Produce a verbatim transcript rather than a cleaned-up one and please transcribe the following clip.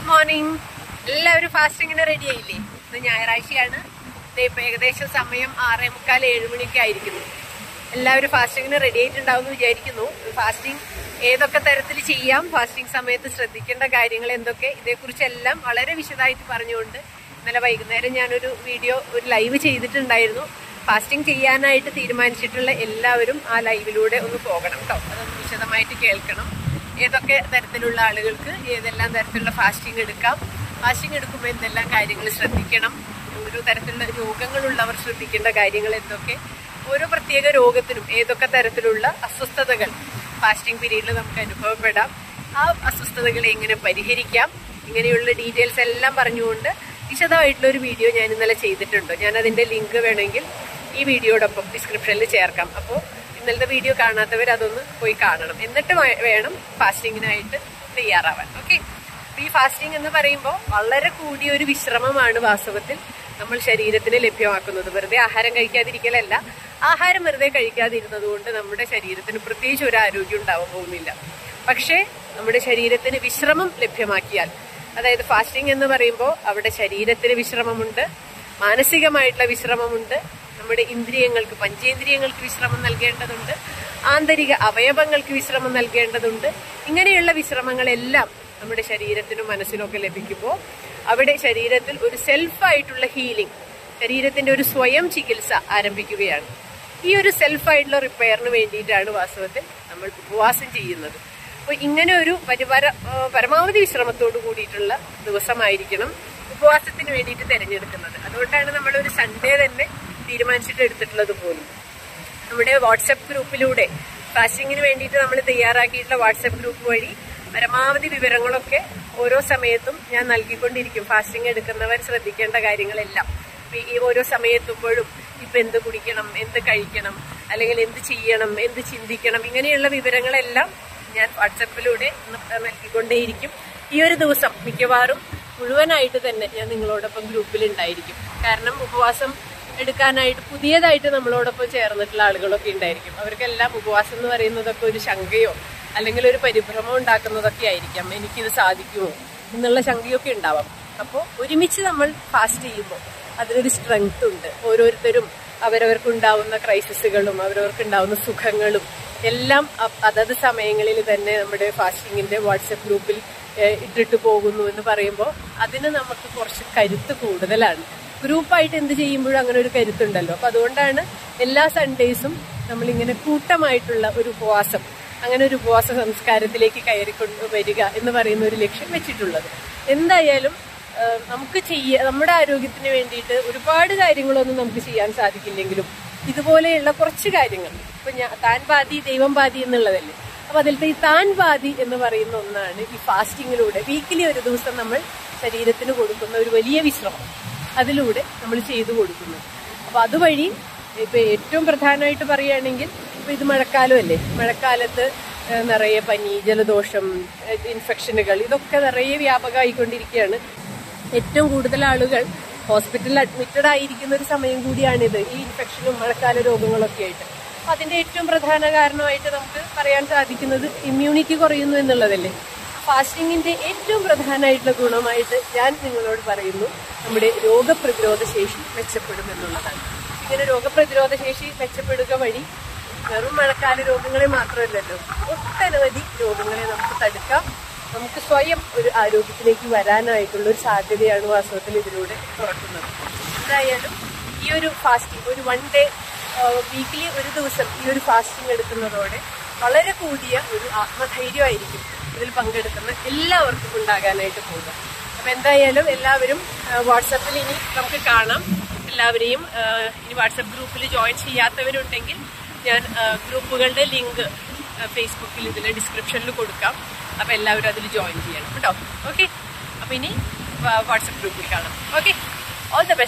Good morning. എല്ലാവരും ഫാസ്റ്റിങ്ങിന് ready ആയില്ലേ? ഇന്ന് ഞായറാഴ്ചയാണ്. ഇപ്പൊ ഏകദേശം സമയം ആറേ മുക്കാൽ ഏഴ് മണിയൊക്കെ ആയിരിക്കുന്നു. എല്ലാവരും ഫാസ്റ്റിങ്ങിന് റെഡി ആയിട്ടുണ്ടാവും എന്ന് വിചാരിക്കുന്നു. ഫാസ്റ്റിംഗ് ഏതൊക്കെ തരത്തിൽ ചെയ്യാം, ഫാസ്റ്റിംഗ് സമയത്ത് ശ്രദ്ധിക്കേണ്ട കാര്യങ്ങൾ എന്തൊക്കെ, ഇതേക്കുറിച്ചെല്ലാം വളരെ വിശദമായിട്ട് പറഞ്ഞുകൊണ്ട് ഇന്നലെ വൈകുന്നേരം ഞാനൊരു വീഡിയോ ഒരു ലൈവ് ചെയ്തിട്ടുണ്ടായിരുന്നു. ഫാസ്റ്റിംഗ് ചെയ്യാനായിട്ട് തീരുമാനിച്ചിട്ടുള്ള എല്ലാവരും ആ ലൈവിലൂടെ ഒന്ന് പോകണം കേട്ടോ. അതൊന്ന് വിശദമായിട്ട് കേൾക്കണം. ഏതൊക്കെ തരത്തിലുള്ള ആളുകൾക്ക് ഏതെല്ലാം തരത്തിലുള്ള ഫാസ്റ്റിംഗ് എടുക്കാം, ഫാസ്റ്റിംഗ് എടുക്കുമ്പോൾ എന്തെല്ലാം കാര്യങ്ങൾ ശ്രദ്ധിക്കണം, ഓരോ തരത്തിലുള്ള രോഗങ്ങളുള്ളവർ ശ്രദ്ധിക്കേണ്ട കാര്യങ്ങൾ എന്തൊക്കെ, ഓരോ പ്രത്യേക രോഗത്തിനും ഏതൊക്കെ തരത്തിലുള്ള അസ്വസ്ഥതകൾ ഫാസ്റ്റിംഗ് പീരീഡിൽ നമുക്ക് അനുഭവപ്പെടാം, ആ അസ്വസ്ഥതകളെ എങ്ങനെ പരിഹരിക്കാം, ഇങ്ങനെയുള്ള ഡീറ്റെയിൽസ് എല്ലാം പറഞ്ഞുകൊണ്ട് വിശദമായിട്ടുള്ള ഒരു വീഡിയോ ഞാൻ ഇന്നലെ ചെയ്തിട്ടുണ്ട്. ഞാൻ അതിന്റെ ലിങ്ക് വേണമെങ്കിൽ ഈ വീഡിയോടൊപ്പം ഡിസ്ക്രിപ്ഷനിൽ ചേർക്കാം. അപ്പോൾ ഇന്നലത്തെ വീഡിയോ കാണാത്തവർ അതൊന്ന് പോയി കാണണം. എന്നിട്ട് വേണം ഫാസ്റ്റിങ്ങിനായിട്ട് തയ്യാറാവാൻ. ഓക്കെ. ഈ ഫാസ്റ്റിംഗ് എന്ന് പറയുമ്പോൾ വളരെ കൂടിയ ഒരു വിശ്രമമാണ് വാസ്തവത്തിൽ നമ്മൾ ശരീരത്തിന് ലഭ്യമാക്കുന്നത്. വെറുതെ ആഹാരം കഴിക്കാതിരിക്കലല്ല, ആഹാരം വെറുതെ കഴിക്കാതിരുന്നത് കൊണ്ട് നമ്മുടെ ശരീരത്തിന് പ്രത്യേകിച്ച് ഒരു ആരോഗ്യം ഉണ്ടാവാൻ പോകുന്നില്ല. പക്ഷേ നമ്മുടെ ശരീരത്തിന് വിശ്രമം ലഭ്യമാക്കിയാൽ, അതായത് ഫാസ്റ്റിംഗ് എന്ന് പറയുമ്പോൾ അവിടെ ശരീരത്തിന് വിശ്രമമുണ്ട്, മാനസികമായിട്ടുള്ള വിശ്രമമുണ്ട്, നമ്മുടെ ഇന്ദ്രിയങ്ങൾക്ക് പഞ്ചേന്ദ്രിയങ്ങൾക്ക് വിശ്രമം നൽകേണ്ടതുണ്ട്, ആന്തരിക അവയവങ്ങൾക്ക് വിശ്രമം നൽകേണ്ടതുണ്ട്. ഇങ്ങനെയുള്ള വിശ്രമങ്ങളെല്ലാം നമ്മുടെ ശരീരത്തിനും മനസ്സിനൊക്കെ ലഭിക്കുമ്പോൾ അവിടെ ശരീരത്തിൽ ഒരു സെൽഫായിട്ടുള്ള ഹീലിംഗ്, ശരീരത്തിന്റെ ഒരു സ്വയം ചികിത്സ ആരംഭിക്കുകയാണ്. ഈ ഒരു സെൽഫായിട്ടുള്ള റിപ്പയറിന് വേണ്ടിയിട്ടാണ് വാസ്തവത്തിൽ നമ്മൾ ഉപവാസം ചെയ്യുന്നത്. അപ്പോൾ ഇങ്ങനെ ഒരു പരിപര പരമാവധി വിശ്രമത്തോട് കൂടിയിട്ടുള്ള ദിവസമായിരിക്കണം ഉപവാസത്തിന് വേണ്ടിയിട്ട് തിരഞ്ഞെടുക്കുന്നത്. അതുകൊണ്ടാണ് നമ്മൾ ഒരു സൺഡേ തന്നെ തീരുമാനിച്ചിട്ട് എടുത്തിട്ടുള്ളത് പോലും. നമ്മുടെ വാട്സപ്പ് ഗ്രൂപ്പിലൂടെ ഫാസ്റ്റിങ്ങിന് വേണ്ടിയിട്ട് നമ്മൾ തയ്യാറാക്കിയിട്ടുള്ള വാട്സപ്പ് ഗ്രൂപ്പ് വഴി പരമാവധി വിവരങ്ങളൊക്കെ ഓരോ സമയത്തും ഞാൻ നൽകിക്കൊണ്ടിരിക്കും. ഫാസ്റ്റിംഗ് എടുക്കുന്നവർ ശ്രദ്ധിക്കേണ്ട കാര്യങ്ങളെല്ലാം ഈ ഓരോ സമയത്തുമ്പോഴും ഇപ്പൊ എന്ത് കുടിക്കണം, എന്ത് കഴിക്കണം, അല്ലെങ്കിൽ എന്ത് ചെയ്യണം, എന്ത് ചിന്തിക്കണം, ഇങ്ങനെയുള്ള വിവരങ്ങളെല്ലാം ഞാൻ വാട്സപ്പിലൂടെ നൽകിക്കൊണ്ടേയിരിക്കും. ഈ ഒരു ദിവസം മിക്കവാറും മുഴുവനായിട്ട് തന്നെ ഞാൻ നിങ്ങളോടൊപ്പം ഗ്രൂപ്പിൽ ഉണ്ടായിരിക്കും. കാരണം ഉപവാസം എടുക്കാനായിട്ട് പുതിയതായിട്ട് നമ്മളോടൊപ്പം ചേർന്നിട്ടുള്ള ആളുകളൊക്കെ ഉണ്ടായിരിക്കും. അവർക്കെല്ലാം ഉപവാസം എന്ന് പറയുന്നതൊക്കെ ഒരു ശങ്കയോ അല്ലെങ്കിൽ ഒരു പരിഭ്രമം ഉണ്ടാക്കുന്നതൊക്കെ ആയിരിക്കാം. എനിക്കിത് സാധിക്കുമോ എന്നുള്ള ശങ്കയൊക്കെ ഉണ്ടാവാം. അപ്പോൾ ഒരുമിച്ച് നമ്മൾ ഫാസ്റ്റ് ചെയ്യുമ്പോൾ അതിനൊരു സ്ട്രെങ്ത് ഉണ്ട്. ഓരോരുത്തരും അവരവർക്കുണ്ടാവുന്ന ക്രൈസിസുകളും അവരവർക്കുണ്ടാവുന്ന സുഖങ്ങളും എല്ലാം അതത് സമയങ്ങളിൽ തന്നെ നമ്മുടെ ഫാസ്റ്റിങ്ങിന്റെ വാട്സപ്പ് ഗ്രൂപ്പിൽ ഇട്ടിട്ട് പോകുന്നു എന്ന് പറയുമ്പോൾ അതിന് നമുക്ക് കുറച്ച് കരുത്ത് കൂടുതലാണ്. ഗ്രൂപ്പായിട്ട് എന്ത് ചെയ്യുമ്പോഴും അങ്ങനെ ഒരു കരുത്തുണ്ടല്ലോ. അപ്പൊ അതുകൊണ്ടാണ് എല്ലാ സൺഡേസും നമ്മളിങ്ങനെ കൂട്ടമായിട്ടുള്ള ഒരു ഉപവാസം, അങ്ങനെ ഒരു ഉപവാസ സംസ്കാരത്തിലേക്ക് കയറിക്കൊണ്ട് വരിക എന്ന് പറയുന്ന ഒരു ലക്ഷ്യം വെച്ചിട്ടുള്ളത്. എന്തായാലും നമുക്ക് ചെയ്യ നമ്മുടെ ആരോഗ്യത്തിന് വേണ്ടിയിട്ട് ഒരുപാട് കാര്യങ്ങളൊന്നും നമുക്ക് ചെയ്യാൻ സാധിക്കില്ലെങ്കിലും ഇതുപോലെയുള്ള കുറച്ച് കാര്യങ്ങൾ, ഇപ്പൊ ഞാൻ താൻ ബാധി ദൈവം ബാധി എന്നുള്ളതല്ലേ, അപ്പൊ അതിലത്തെ ഈ താൻ ബാധി എന്ന് പറയുന്ന ഒന്നാണ് ഈ ഫാസ്റ്റിങ്ങിലൂടെ വീക്കിലി ഒരു ദിവസം നമ്മൾ ശരീരത്തിന് കൊടുക്കുന്ന ഒരു വലിയ വിശ്രമം, അതിലൂടെ നമ്മൾ ചെയ്തു കൊടുക്കുന്നത്. അപ്പൊ അതുവഴി ഇപ്പൊ ഏറ്റവും പ്രധാനമായിട്ട് പറയുകയാണെങ്കിൽ ഇപ്പൊ ഇത് മഴക്കാലം അല്ലേ, മഴക്കാലത്ത് നിറയെ പനി, ജലദോഷം, ഇൻഫെക്ഷനുകൾ ഇതൊക്കെ നിറയെ വ്യാപകമായിക്കൊണ്ടിരിക്കുകയാണ്. ഏറ്റവും കൂടുതൽ ആളുകൾ ഹോസ്പിറ്റലിൽ അഡ്മിറ്റഡ് ആയിരിക്കുന്ന ഒരു സമയം കൂടിയാണിത്, ഈ ഇൻഫെക്ഷനും മഴക്കാല രോഗങ്ങളൊക്കെ ആയിട്ട്. അപ്പൊ അതിന്റെ ഏറ്റവും പ്രധാന കാരണമായിട്ട് നമുക്ക് പറയാൻ സാധിക്കുന്നത് ഇമ്മ്യൂണിറ്റി കുറയുന്നു എന്നുള്ളതല്ലേ. ഫാസ്റ്റിങ്ങിന്റെ ഏറ്റവും പ്രധാനമായിട്ടുള്ള ഗുണമായിട്ട് ഞാൻ നിങ്ങളോട് പറയുന്നു, നമ്മുടെ രോഗപ്രതിരോധ ശേഷി മെച്ചപ്പെടും എന്നുള്ളതാണ്. ഇങ്ങനെ രോഗപ്രതിരോധ ശേഷി മെച്ചപ്പെടുക വഴി വെറും മഴക്കാല രോഗങ്ങളെ മാത്രമല്ലല്ലോ, ഒട്ടനവധി രോഗങ്ങളെ നമുക്ക് തടുക്കാം. നമുക്ക് സ്വയം ഒരു ആരോഗ്യത്തിലേക്ക് വരാനായിട്ടുള്ള ഒരു സാധ്യതയാണ് വാസ്തവത്തിൽ ഇതിലൂടെ തുറക്കുന്നത്. എന്തായാലും ഈ ഒരു ഫാസ്റ്റിംഗ് ഒരു വൺ ഡേ വീക്കിലി ഒരു ദിവസം ഈ ഒരു ഫാസ്റ്റിംഗ് എടുക്കുന്നതോടെ വളരെ കൂടിയ ഒരു ആത്മധൈര്യമായിരിക്കും ഇതിൽ പങ്കെടുക്കുന്ന എല്ലാവർക്കും ഉണ്ടാകാനായിട്ട് പോകുക. അപ്പൊ എന്തായാലും എല്ലാവരും വാട്സപ്പിൽ ഇനി നമുക്ക് കാണാം. എല്ലാവരെയും ഇനി വാട്സപ്പ് ഗ്രൂപ്പിൽ ജോയിൻ ചെയ്യാത്തവരുണ്ടെങ്കിൽ ഞാൻ ഗ്രൂപ്പുകളുടെ ലിങ്ക് ഫേസ്ബുക്കിൽ ഇതിൽ ഡിസ്ക്രിപ്ഷനിൽ കൊടുക്കാം. അപ്പൊ എല്ലാവരും അതിൽ ജോയിൻ ചെയ്യണം കേട്ടോ. ഓക്കെ. അപ്പൊ ഇനി വാട്സപ്പ് ഗ്രൂപ്പിൽ കാണാം. ഓക്കെ. All the best.